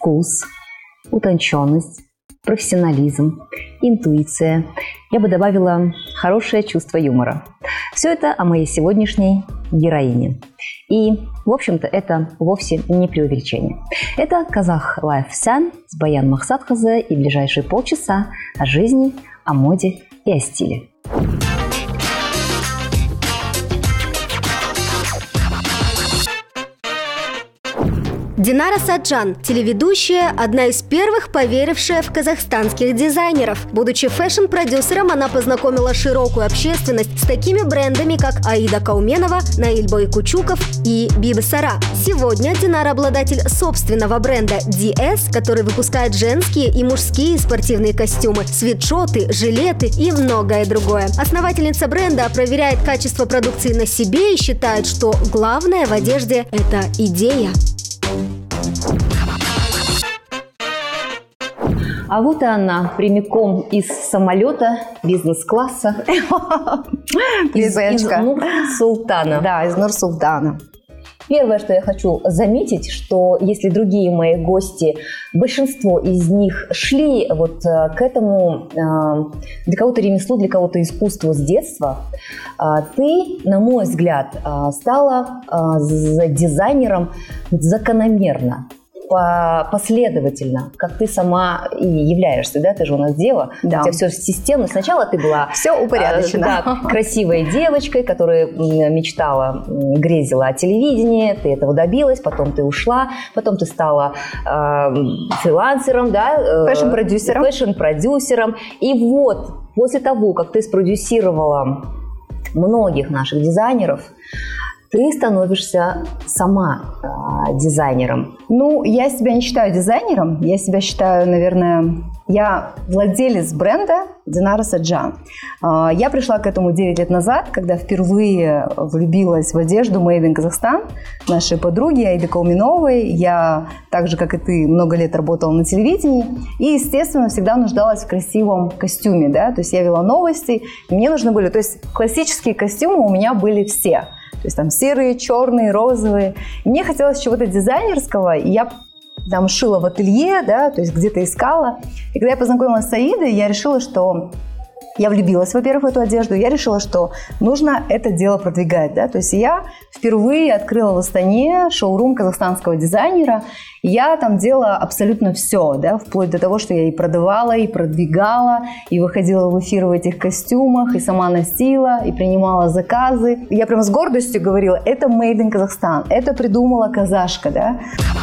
вкус, утонченность, профессионализм, интуиция. Я бы добавила хорошее чувство юмора. Все это о моей сегодняшней героине. И, в общем-то, это вовсе не преувеличение. Это Казах Лайф Сян с Баян Махсатхаза и ближайшие полчаса о жизни, о моде и о стиле. Динара Саджан – телеведущая, одна из первых поверившая в казахстанских дизайнеров. Будучи фэшн-продюсером, она познакомила широкую общественность с такими брендами, как Аида Кауменова, Наиль Бойкучуков и Биби Сара. Сегодня Динара обладатель собственного бренда DS, который выпускает женские и мужские спортивные костюмы, свитшоты, жилеты и многое другое. Основательница бренда проверяет качество продукции на себе и считает, что главное в одежде – это идея. А вот и она, прямиком из самолета бизнес-класса, из Нур-Султана. Да, из Нур-Султана. Первое, что я хочу заметить, что если другие мои гости, большинство из них шли вот к этому, для кого-то ремеслу, для кого-то искусству с детства, ты, на мой взгляд, стала дизайнером закономерно, последовательно, как ты сама и являешься, да, ты же у нас дева, да. У тебя все системно. Сначала ты была все упорядочено. Да, красивой девочкой, которая мечтала, грезила о телевидении, ты этого добилась, потом ты ушла, потом ты стала фрилансером, да, фэшн-продюсером. И вот после того, как ты спродюсировала многих наших дизайнеров, ты становишься сама дизайнером. Ну, я себя не считаю дизайнером. Я себя считаю, наверное, я владелец бренда Динара Саджан. Я пришла к этому 9 лет назад, когда впервые влюбилась в одежду Made in Kazakhstan нашей подруги Аиды Кауменовой. Я, так же, как и ты, много лет работала на телевидении и, естественно, всегда нуждалась в красивом костюме, да, то есть я вела новости, и мне нужны были, то есть классические костюмы у меня были все. То есть там серые, черные, розовые. И мне хотелось чего-то дизайнерского, и я там шила в ателье, да, то есть где-то искала. И когда я познакомилась с Аидой, я решила, что я влюбилась, во-первых, в эту одежду. Я решила, что нужно это дело продвигать, да. То есть я впервые открыла в Астане шоурум казахстанского дизайнера. И я там делала абсолютно все, да, вплоть до того, что я и продавала, и продвигала, и выходила в эфир в этих костюмах, и сама носила, и принимала заказы. Я прям с гордостью говорила, это Made in Kazakhstan, это придумала казашка, да.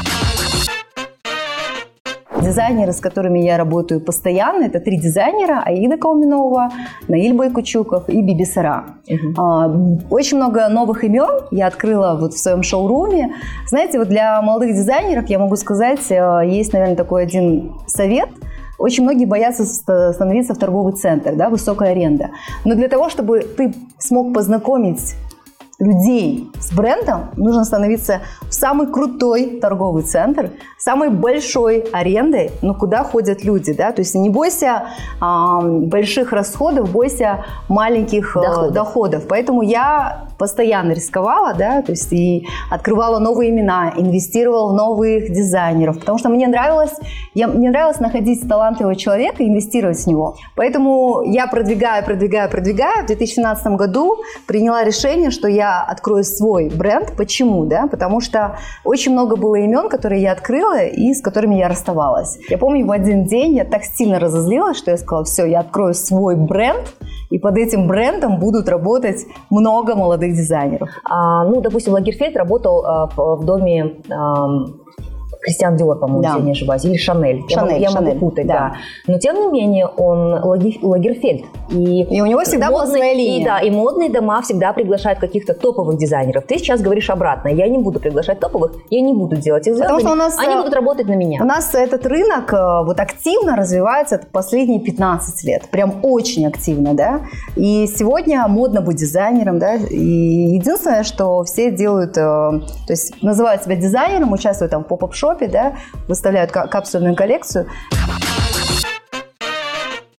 Дизайнеры, с которыми я работаю постоянно, это 3 дизайнера: Аида Кауменова, Наиль Бойкучуков и Биби Сара. Очень много новых имен я открыла вот в своем шоуруме. Знаете, вот для молодых дизайнеров я могу сказать, есть, наверное, такой один совет. Очень многие боятся становиться в торговый центр, да, высокая аренда. Но для того, чтобы ты смог познакомить людей с брендом, нужно становиться в самый крутой торговый центр, самой большой арендой, но куда ходят люди, да, то есть не бойся больших расходов, бойся маленьких доходов. Поэтому я постоянно рисковала, да, то есть и открывала новые имена, инвестировала в новых дизайнеров, потому что мне нравилось находить талантливого человека и инвестировать в него. Поэтому я продвигаю. В 2017 году приняла решение, что я открою свой бренд. Почему? Да? Потому что очень много было имен, которые я открыла и с которыми я расставалась. Я помню, в один день я так сильно разозлилась, что я сказала, все, я открою свой бренд, и под этим брендом будут работать много молодых дизайнеров. Допустим, Лагерфельд работал в доме Кристиан Диор, по-моему, если я не ошибаюсь, или Шанель. Я могу путать, да. Но, тем не менее, он Лагерфельд. И у него всегда была своя линия. И модные дома всегда приглашают каких-то топовых дизайнеров. Ты сейчас говоришь обратно. Я не буду приглашать топовых, я не буду делать их звездами, они будут работать на меня. У нас этот рынок вот активно развивается последние 15 лет. Прям очень активно, да. И сегодня модно быть дизайнером, да. И единственное, что все делают, то есть называют себя дизайнером, участвуют там в поп-ап-шопе, да, выставляют капсульную коллекцию.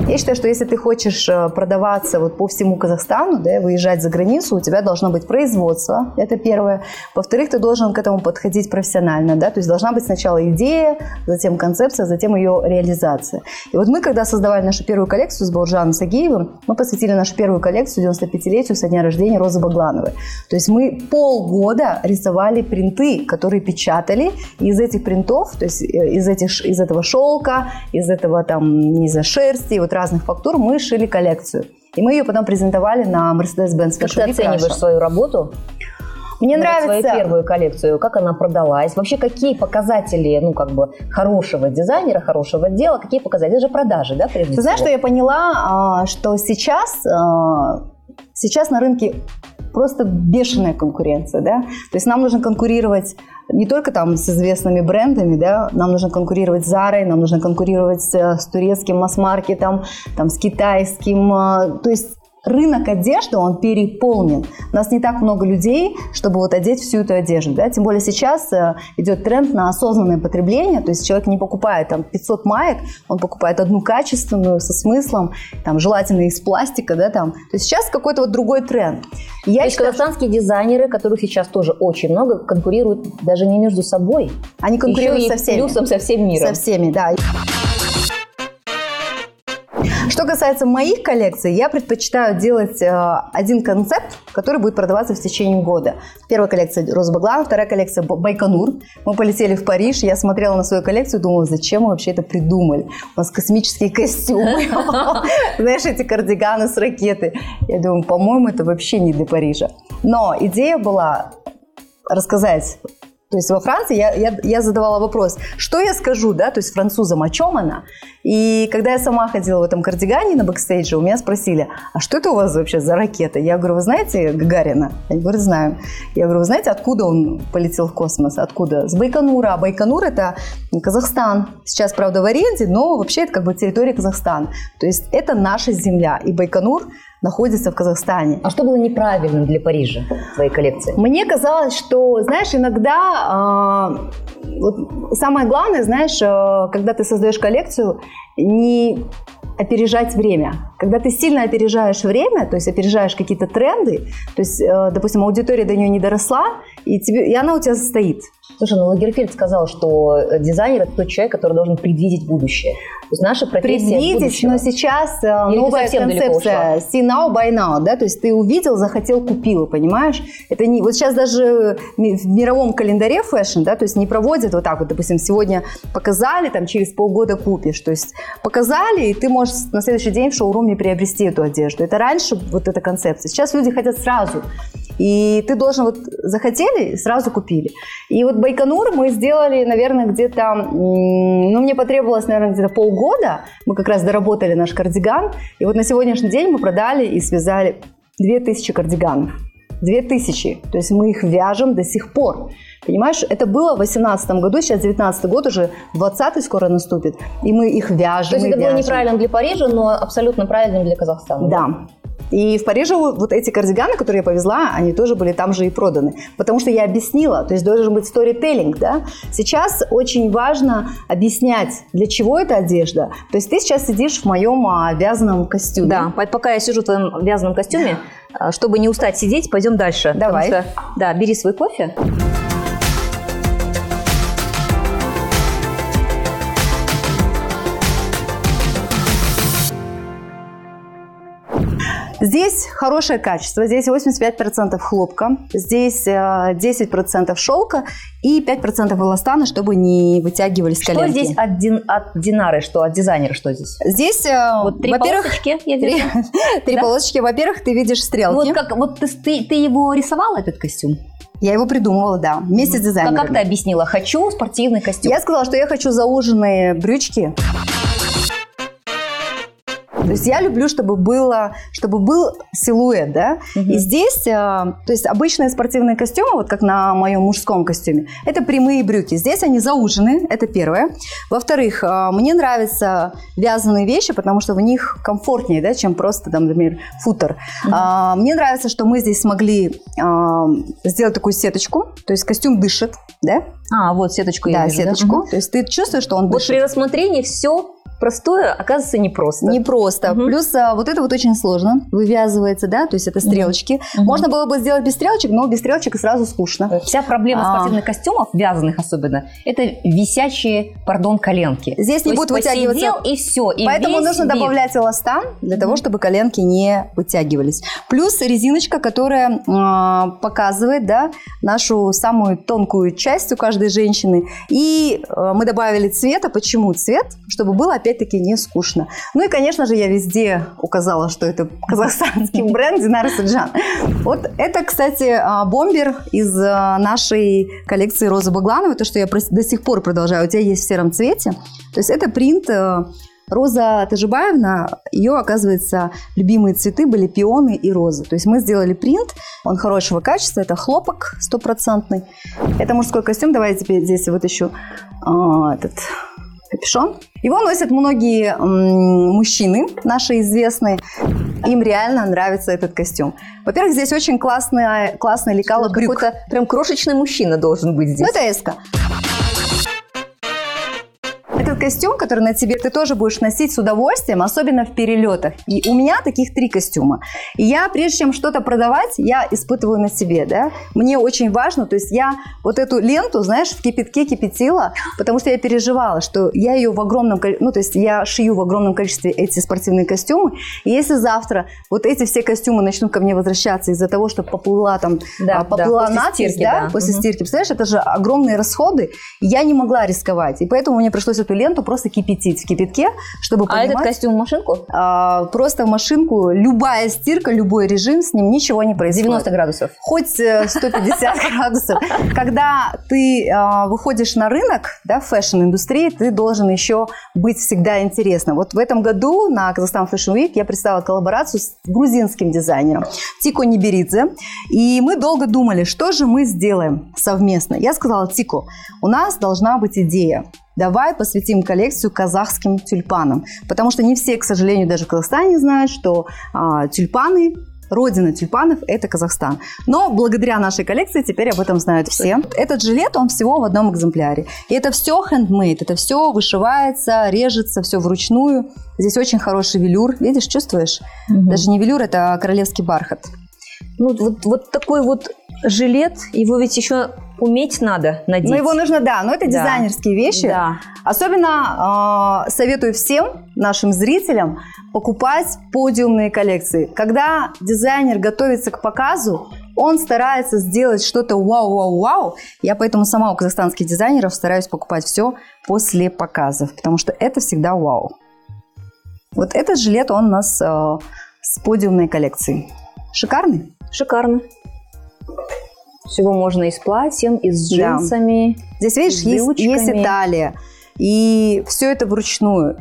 Я считаю, что если ты хочешь продаваться вот по всему Казахстану, да, выезжать за границу, у тебя должно быть производство, это первое. Во-вторых, ты должен к этому подходить профессионально, да, то есть должна быть сначала идея, затем концепция, затем ее реализация. И вот мы, когда создавали нашу первую коллекцию с Бауыржаном Сагеевым, мы посвятили нашу первую коллекцию 95-летию со дня рождения Розы Баглановой. То есть мы полгода рисовали принты, которые печатали, и из этих принтов, то есть из этого шелка, из этого там низа шерсти, вот разных фактур мы шили коллекцию. И мы ее потом презентовали на Mercedes-Benz Fashion Week. Как ты оцениваешь свою работу? Мне нравится... Свою первую коллекцию, как она продалась? Вообще, какие показатели, хорошего дизайнера, хорошего дела, какие показатели? Это же продажи, да, прежде всего? Ты знаешь, что я поняла, что сейчас на рынке просто бешеная конкуренция, да? То есть нам нужно конкурировать не только там с известными брендами, да, нам нужно конкурировать с Зарой, нам нужно конкурировать с турецким масс-маркетом, там, с китайским, то есть рынок одежды, он переполнен. У нас не так много людей, чтобы вот одеть всю эту одежду. Да? Тем более сейчас идет тренд на осознанное потребление. То есть человек не покупает там 500 маек, он покупает одну качественную, со смыслом, там, желательно из пластика. Да, там. То есть сейчас какой-то вот другой тренд. То есть казахстанские дизайнеры, которых сейчас тоже очень много, конкурируют даже не между собой. Они конкурируют со всеми. Плюсом со всем миром. Со всеми, да. Что касается моих коллекций, я предпочитаю делать один концепт, который будет продаваться в течение года. Первая коллекция Роза Багланова, вторая коллекция Байконур. Мы полетели в Париж, я смотрела на свою коллекцию и думала, зачем мы вообще это придумали? У нас космические костюмы, знаешь, эти кардиганы с ракеты. Я думаю, по-моему, это вообще не для Парижа. Но идея была рассказать. То есть во Франции я задавала вопрос, что я скажу, да, то есть французам, о чем она. И когда я сама ходила в этом кардигане на бэкстейдже, у меня спросили, а что это у вас вообще за ракета? Я говорю, вы знаете Гагарина? Они говорят, знаем. Я говорю, вы знаете, откуда он полетел в космос? Откуда? С Байконура. А Байконур – это Казахстан. Сейчас, правда, в аренде, но вообще это как бы территория Казахстана. То есть это наша земля. И Байконур находится в Казахстане. А что было неправильным для Парижа в твоей коллекции? Мне казалось, что, знаешь, иногда вот самое главное, знаешь, когда ты создаешь коллекцию, не опережать время. Когда ты сильно опережаешь время, то есть опережаешь какие-то тренды, то есть, допустим, аудитория до нее не доросла, и она у тебя стоит. Слушай, Лагерфельд сказал, что дизайнер – это тот человек, который должен предвидеть будущее. То есть наша профессия будущего. Но сейчас новая концепция see now, buy now, да, то есть ты увидел, захотел, купил, понимаешь? Это не, вот сейчас даже в мировом календаре фэшн, да, то есть не проводят вот так вот, допустим, сегодня показали, там через полгода купишь, то есть показали, и ты можешь на следующий день в шоуруме приобрести эту одежду. Это раньше вот эта концепция. Сейчас люди хотят сразу. И ты должен, вот захотели, сразу купили. И вот Байконур мы сделали, наверное, где-то, мне потребовалось, наверное, где-то полгода. Мы как раз доработали наш кардиган. И вот на сегодняшний день мы продали и связали 2000 кардиганов. 2000. То есть мы их вяжем до сих пор. Понимаешь, это было в 2018 году, сейчас 2019 год, уже 2020 скоро наступит. И мы их вяжем. То есть это было неправильным для Парижа, но абсолютно правильным для Казахстана. Да. И в Париже вот эти кардиганы, которые я повезла, они тоже были там же и проданы. Потому что я объяснила, то есть должен быть сторителлинг, да. Сейчас очень важно объяснять, для чего эта одежда. То есть ты сейчас сидишь в моем вязаном костюме. Да, пока я сижу в твоем вязаном костюме, чтобы не устать сидеть, пойдем дальше. Давай. Что, да, бери свой кофе. Здесь хорошее качество, здесь 85% хлопка, здесь 10% шелка и 5% эластана, чтобы не вытягивались коленки. Что здесь от Динары, что от дизайнера, что здесь? Здесь, вот три полосочки, я вижу. Три полосочки. Во-первых, ты видишь стрелки. Вот ты его рисовала, этот костюм? Я его придумывала, да, вместе с дизайнером. Как ты объяснила? Хочу спортивный костюм. Я сказала, что я хочу зауженные брючки. То есть я люблю, чтобы был силуэт, да. И здесь, то есть обычные спортивные костюмы, вот как на моем мужском костюме, это прямые брюки. Здесь они заужены, это первое. Во-вторых, мне нравятся вязаные вещи, потому что в них комфортнее, да, чем просто, там, например, футер. Мне нравится, что мы здесь смогли сделать такую сеточку, то есть костюм дышит, да. Вот сеточку я вижу. Да, сеточку. То есть ты чувствуешь, что он дышит. Вот при рассмотрении все простое, оказывается, непросто. Непросто. Плюс вот это вот очень сложно вывязывается, да, то есть это стрелочки. Можно было бы сделать без стрелочек, но без стрелочек сразу скучно. Вся проблема спортивных костюмов, вязаных особенно, это висячие, коленки. Здесь не будут вытягиваться. И все. И поэтому нужно добавлять эластан для того, чтобы коленки не вытягивались. Плюс резиночка, которая показывает, да, нашу самую тонкую часть у каждой женщины. И мы добавили цвета. Почему цвет? Чтобы было опять-таки не скучно. Ну и, конечно же, я везде указала, что это казахстанский бренд Динара Саджан. Вот это, кстати, бомбер из нашей коллекции Розы Баглановой, то, что я до сих пор продолжаю. У тебя есть в сером цвете. То есть это принт Роза Тажибаевна, ее, оказывается, любимые цветы были пионы и розы. То есть мы сделали принт, он хорошего качества, это хлопок 100%. Это мужской костюм. Давай я теперь здесь вытащу этот капюшон. Его носят многие мужчины, наши известные. Им реально нравится этот костюм. Во-первых, здесь очень классное лекало брюк. Какой-то прям крошечный мужчина должен быть здесь. Ну, это эска. Этот костюм, который на тебе, ты тоже будешь носить с удовольствием, особенно в перелетах. И у меня таких 3 костюма. И я, прежде чем что-то продавать, я испытываю на себе, да. Мне очень важно, то есть я вот эту ленту, знаешь, в кипятке кипятила, потому что я переживала, что я ее в огромном количестве, ну, то есть я шью в огромном количестве эти спортивные костюмы. И если завтра вот эти все костюмы начнут ко мне возвращаться из-за того, что поплыла там, поплыла надпись, да, после стирки, представляешь, это же огромные расходы. И я не могла рисковать. И поэтому мне пришлось эту ленту просто кипятить в кипятке, чтобы понимать... А этот костюм в машинку? Просто в машинку. Любая стирка, любой режим, с ним ничего не происходит. 90 градусов. Хоть 150 градусов. Когда ты выходишь на рынок, да, в фэшн-индустрии, ты должен еще быть всегда интересным. Вот в этом году на Казахстан Fashion Week я представила коллаборацию с грузинским дизайнером Тико Ниберидзе. И мы долго думали, что же мы сделаем совместно. Я сказала: Тико, у нас должна быть идея. Давай посвятим коллекцию казахским тюльпанам. Потому что не все, к сожалению, даже в Казахстане знают, что тюльпаны, родина тюльпанов – это Казахстан. Но благодаря нашей коллекции теперь об этом знают все. Этот жилет, он всего в одном экземпляре. И это все handmade, это все вышивается, режется, все вручную. Здесь очень хороший велюр. Видишь, чувствуешь? Даже не велюр, это королевский бархат. Ну, вот такой вот жилет, его ведь еще уметь надо надеть. Ну, его нужно, да, но это дизайнерские вещи. Да. Особенно советую всем нашим зрителям покупать подиумные коллекции. Когда дизайнер готовится к показу, он старается сделать что-то вау-вау-вау. Я поэтому сама у казахстанских дизайнеров стараюсь покупать все после показов, потому что это всегда вау. Вот этот жилет, он у нас с подиумной коллекцией. Шикарный? Шикарно. Всего можно и с платьем, и с джинсами. Да. Здесь, видишь, есть и талия. И все это вручную.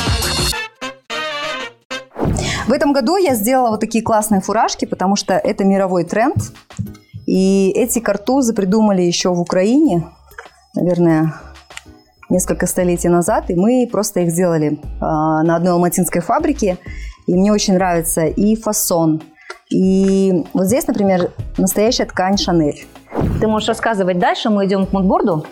В этом году я сделала вот такие классные фуражки, потому что это мировой тренд. И эти картузы придумали еще в Украине, наверное, несколько столетий назад. И мы просто их сделали на одной алматинской фабрике. И мне очень нравится и фасон. И вот здесь, например, настоящая ткань Шанель. Ты можешь рассказывать дальше, мы идем к мудборду.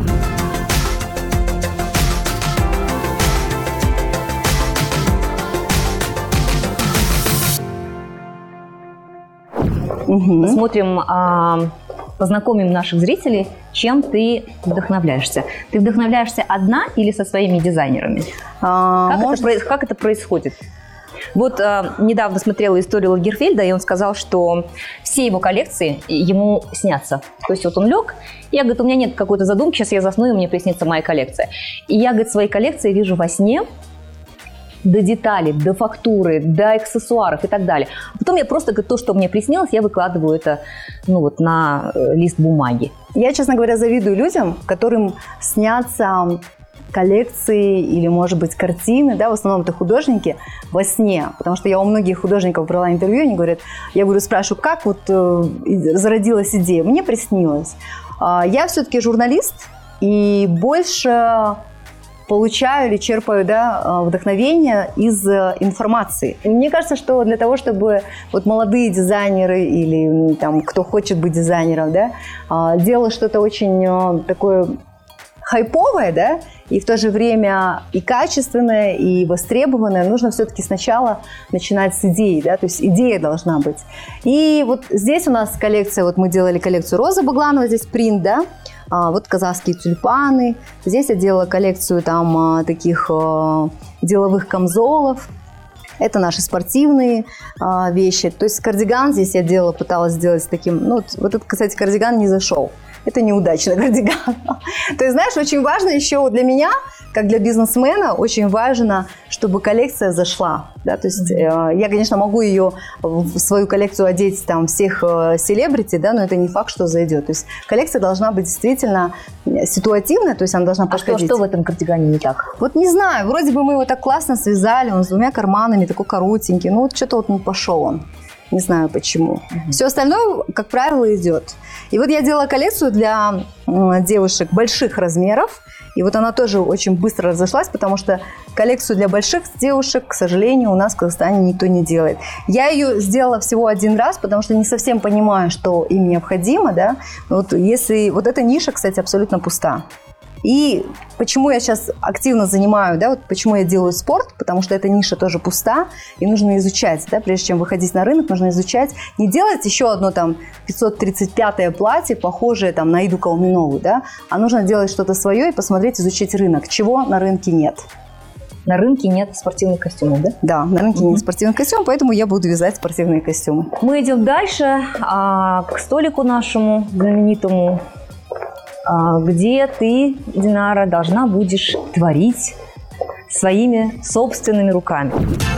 Посмотрим, познакомим наших зрителей, чем ты вдохновляешься. Ты вдохновляешься одна или со своими дизайнерами? Как это происходит? Вот недавно смотрела историю Лагерфельда, и он сказал, что все его коллекции ему снятся. То есть вот он лег, и я, говорит, у меня нет какой-то задумки, сейчас я засну, и мне приснится моя коллекция. И я, говорит, свои коллекции вижу во сне, до деталей, до фактуры, до аксессуаров и так далее. А потом я просто, говорит, то, что мне приснилось, я выкладываю это на лист бумаги. Я, честно говоря, завидую людям, которым снятся коллекции или, может быть, картины, да, в основном это художники, во сне. Потому что я у многих художников брала интервью, они говорят, спрашиваю, как вот зародилась идея? Мне приснилось. Я все-таки журналист, и больше получаю или черпаю, да, вдохновение из информации. И мне кажется, что для того, чтобы вот молодые дизайнеры или там, кто хочет быть дизайнером, да, делал что-то очень такое хайповое, да, и в то же время и качественное, и востребованное, нужно все-таки сначала начинать с идеи, да, то есть идея должна быть. И вот здесь у нас коллекция, вот мы делали коллекцию Розы Баглановой, здесь принт, да, вот казахские тюльпаны. Здесь я делала коллекцию там таких деловых камзолов. Это наши спортивные вещи. То есть кардиган здесь я делала, пыталась сделать с таким... Ну, вот этот, кстати, кардиган не зашел. Это неудачный кардиган. То есть, знаешь, очень важно еще для меня, как для бизнесмена, очень важно, чтобы коллекция зашла. Да? То есть я, конечно, могу ее в свою коллекцию одеть там всех селебрити, да, но это не факт, что зайдет. То есть коллекция должна быть действительно ситуативная, то есть она должна подходить. Что в этом кардигане не так? Вот не знаю, вроде бы мы его так классно связали, он с 2 карманами, такой коротенький, ну вот что-то вот не пошел он. Не знаю почему. Все остальное, как правило, идет. И вот я делала коллекцию для девушек больших размеров. И вот она тоже очень быстро разошлась, потому что коллекцию для больших девушек, к сожалению, у нас в Казахстане никто не делает. Я ее сделала всего 1 раз, потому что не совсем понимаю, что им необходимо. Да? Вот если вот эта ниша, кстати, абсолютно пуста. И почему я сейчас активно занимаю, да, вот почему я делаю спорт, потому что эта ниша тоже пуста, и нужно изучать, да, прежде чем выходить на рынок, нужно изучать, не делать еще одно там 535-е платье, похожее там на Иду Кауминову, да, а нужно делать что-то свое и посмотреть, изучить рынок, чего на рынке нет. На рынке нет спортивных костюмов, да? Да, на рынке нет спортивных костюмов, поэтому я буду вязать спортивные костюмы. Мы идем дальше, к столику нашему знаменитому, где ты, Динара, должна будешь творить своими собственными руками.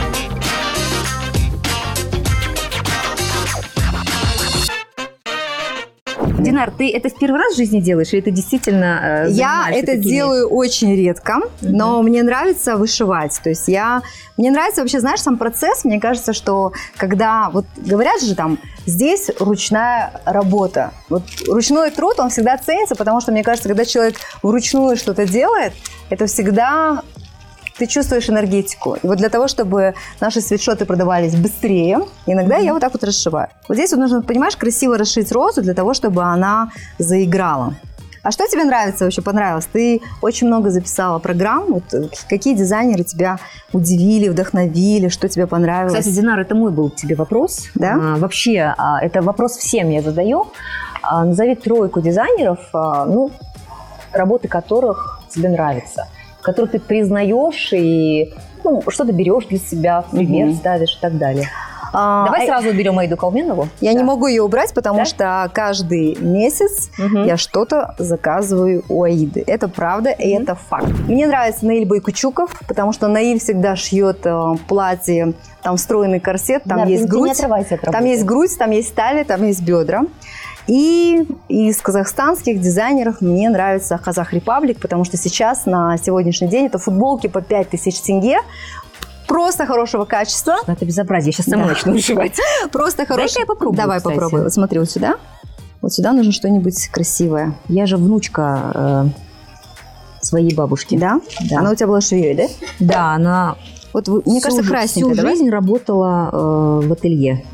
Динар, ты это в первый раз в жизни делаешь, или ты действительно Я это делаю очень редко, но мне нравится вышивать. То есть мне нравится вообще, знаешь, сам процесс. Мне кажется, что когда, вот говорят же там, здесь ручная работа. Вот ручной труд, он всегда ценится, потому что, мне кажется, когда человек вручную что-то делает, это всегда... Ты чувствуешь энергетику. И вот для того, чтобы наши свитшоты продавались быстрее, иногда я вот так вот расшиваю. Вот здесь вот нужно, понимаешь, красиво расшить розу для того, чтобы она заиграла. А что тебе нравится, вообще понравилось? Ты очень много записала программ. Вот какие дизайнеры тебя удивили, вдохновили, что тебе понравилось? Кстати, Динар, это мой был к тебе вопрос. Да? Вообще, это вопрос всем я задаю. Назови 3 дизайнеров, работы которых тебе нравятся, которых ты признаешь и что-то берешь для себя, в пример ставишь и так далее. Давай сразу уберем Аиду Кауминову. Я не могу ее убрать, потому что каждый месяц я что-то заказываю у Аиды. Это правда, и это факт. Мне нравится Наиль Байкучуков, потому что Наиль всегда шьет платье, там встроенный корсет, там есть грудь. Не отрывайся от работы. Там есть грудь, там есть талия, там есть бедра. И из казахстанских дизайнеров мне нравится Казах Репаблик, потому что сейчас, на сегодняшний день, это футболки по 5000 тенге, просто хорошего качества. Это безобразие, я сейчас сама начну вышивать. Просто хорошего. Дай-ка я попробую, Давай кстати. попробуй. Вот смотри, вот сюда. Вот сюда нужно что-нибудь красивое. Я же внучка своей бабушки. Да? Да. Она у тебя была швеей, да? Да, она, Вот, мне кажется, красненькая. всю жизнь работала в ателье.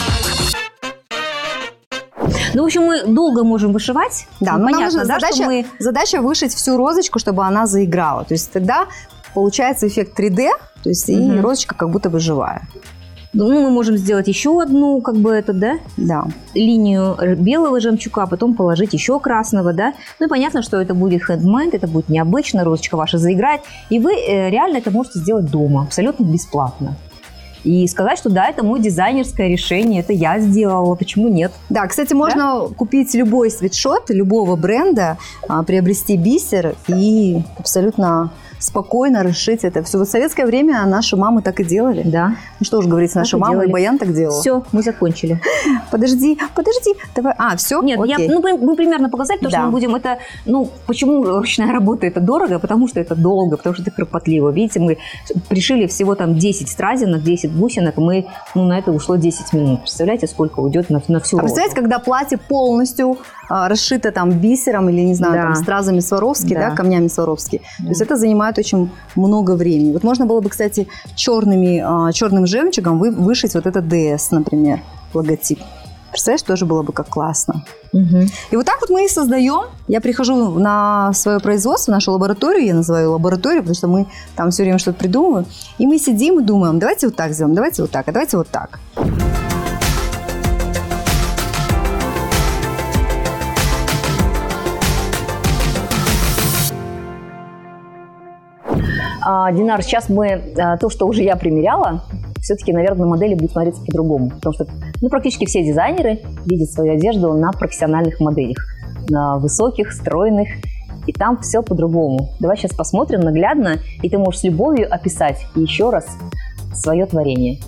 Ну, в общем, мы долго можем вышивать. Да, ну, но понятно, нам нужна задача вышить всю розочку, чтобы она заиграла. То есть тогда получается эффект 3D, то есть и розочка как будто бы живая. Ну, мы можем сделать еще одну, Да. линию белого жемчуга, а потом положить еще красного, да. Ну и понятно, что это будет хендмейд, это будет необычно, розочка ваша заиграет, и вы реально это можете сделать дома, абсолютно бесплатно. И сказать, что да, это мое дизайнерское решение, это я сделала, почему нет? Да, кстати, можно купить любой свитшот, любого бренда, приобрести бисер и абсолютно спокойно расшить это все. Вот в советское время наши мамы так и делали. Да. Ну что уж говорить, наши мамы, и Баян так делала. Все, мы закончили. Подожди, давай. Все? Нет, мы примерно показали, потому что мы будем это... почему ручная работа это дорого? Потому что это долго, потому что это кропотливо. Видите, мы пришили всего там 10 стразинок, 10 бусинок, и на это ушло 10 минут. Представляете, сколько уйдет на всю розу? Представляете, когда платье полностью расшито там бисером или, не знаю, там, стразами Сваровски, камнями Сваровски. То есть это занимает очень много времени. Вот можно было бы, кстати, черным жемчугом вышить вот этот DS, например, логотип. Представляешь, тоже было бы как классно. И вот так вот мы и создаем. Я прихожу на свое производство, в нашу лабораторию, я называю лабораторию, потому что мы там все время что-то придумываем. И мы сидим и думаем, давайте вот так сделаем, давайте вот так, а давайте вот так. Динар, сейчас мы то, что уже я примеряла, все-таки, наверное, на модели будет смотреться по-другому. Потому что практически все дизайнеры видят свою одежду на профессиональных моделях. На высоких, стройных. И там все по-другому. Давай сейчас посмотрим наглядно, и ты можешь с любовью описать еще раз свое творение.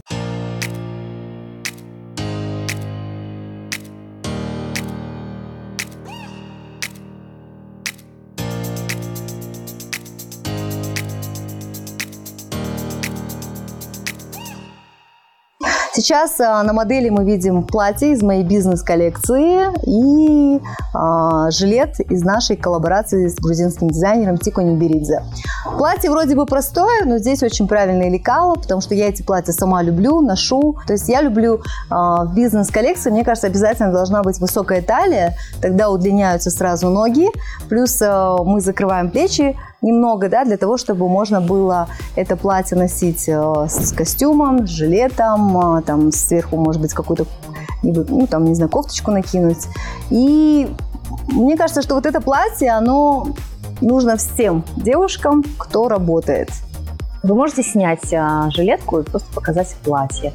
Сейчас на модели мы видим платье из моей бизнес-коллекции и жилет из нашей коллаборации с грузинским дизайнером Тико Ниберидзе. Платье вроде бы простое, но здесь очень правильное лекало, потому что я эти платья сама люблю, ношу. То есть я люблю в бизнес-коллекции, мне кажется, обязательно должна быть высокая талия, тогда удлиняются сразу ноги, плюс мы закрываем плечи немного, да, для того, чтобы можно было это платье носить с костюмом, с жилетом, там сверху, может быть, какую-то, там, не знаю, кофточку накинуть. И мне кажется, что вот это платье, оно нужно всем девушкам, кто работает. Вы можете снять жилетку и просто показать платье.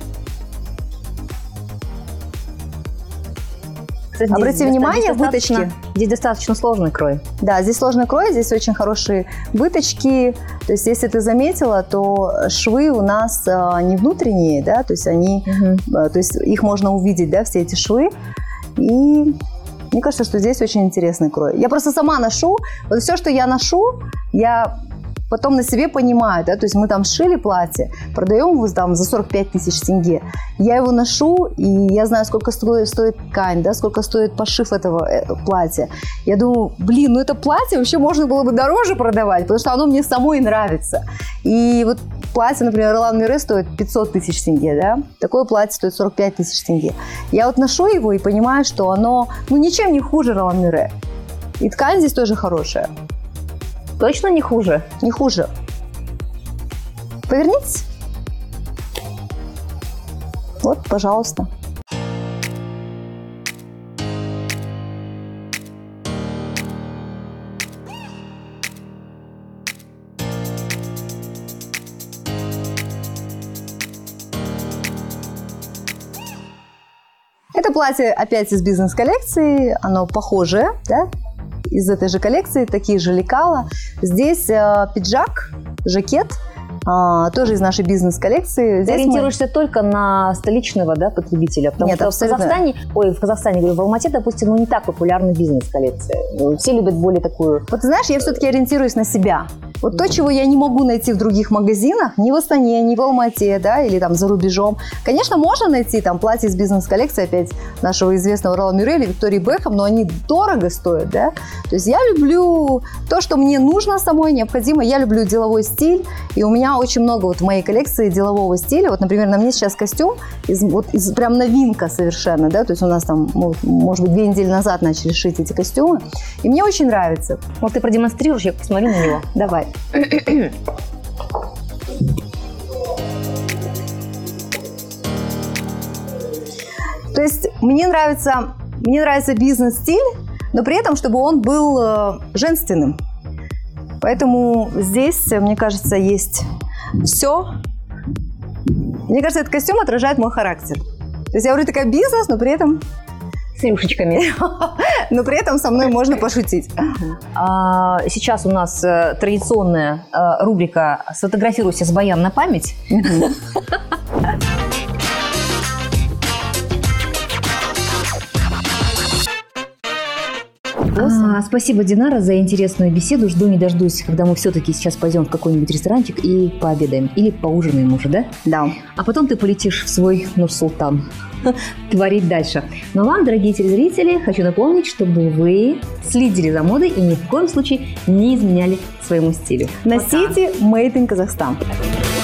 Кстати, обратите внимание, выточки. Здесь достаточно сложный крой. Да, здесь сложный крой, здесь очень хорошие выточки. То есть, если ты заметила, то швы у нас не внутренние, да, то есть они, то есть их можно увидеть, да, все эти швы. И мне кажется, что здесь очень интересный крой. Я просто сама ношу, вот все, что я ношу, я потом на себе понимаю, да, то есть мы там сшили платье, продаем его там за 45 тысяч тенге. Я его ношу, и я знаю, сколько стоит ткань, да, сколько стоит пошив этого платья. Я думаю, блин, это платье вообще можно было бы дороже продавать, потому что оно мне самой нравится. И вот платье, например, Ролан Мюррей стоит 500 тысяч тенге, да, такое платье стоит 45 тысяч тенге. Я вот ношу его и понимаю, что оно, ничем не хуже Ролан Мюррей. И ткань здесь тоже хорошая. Точно не хуже? Не хуже. Повернитесь. Вот, пожалуйста. Это платье опять из бизнес-коллекции. Оно похожее, да? Из этой же коллекции, такие же лекала. Здесь пиджак, жакет, тоже из нашей бизнес-коллекции. Ты ориентируешься только на столичного, да, потребителя? Потому Нет, что абсолютно. в Казахстане, говорю, в Алмате, допустим, не так популярна бизнес-коллекция. Все любят более такую... Вот ты знаешь, я все-таки ориентируюсь на себя. Вот то, чего я не могу найти в других магазинах, ни в Астане, ни в Алмате, да, или там за рубежом. Конечно, можно найти там платье из бизнес-коллекции, опять нашего известного Ролан Мюррей или Виктории Бекхэм, но они дорого стоят, да. То есть я люблю то, что мне нужно самой, необходимо. Я люблю деловой стиль, и у меня очень много вот в моей коллекции делового стиля. Вот, например, на мне сейчас костюм из прям новинка совершенно, да, то есть у нас там, может быть, 2 недели назад начали шить эти костюмы, и мне очень нравится. Вот ты продемонстрируешь, я посмотрю на него. Давай. То есть мне нравится бизнес-стиль, но при этом, чтобы он был женственным. Поэтому здесь, мне кажется, есть все. Мне кажется, этот костюм отражает мой характер. То есть я вроде такая бизнес, но при этом... С рюшечками. Но при этом со мной можно пошутить. Сейчас у нас традиционная рубрика «Сфотографируйся с Баян на память». Спасибо, Динара, за интересную беседу. Жду не дождусь, когда мы все-таки сейчас пойдем в какой-нибудь ресторанчик и пообедаем. Или поужинаем уже, да? Да. А потом ты полетишь в свой Нур-Султан творить дальше. Но вам, дорогие телезрители, хочу напомнить, чтобы вы следили за модой и ни в коем случае не изменяли своему стилю. Носите Made in Kazakhstan.